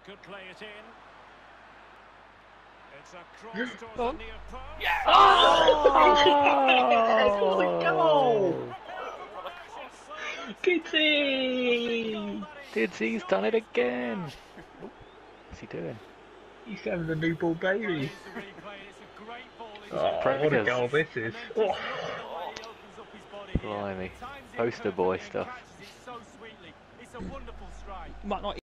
Could play it in. It's a cross towards Oh. the near post. Yeah. Oh, the goal! Kitty! Didsy's done it again. Oh, what's he doing? He's having a newborn baby. Oh, Preggers. what a goal this is. Oh. Blimey. Poster boy stuff. It's so sweetly. It's a wonderful strike. Might not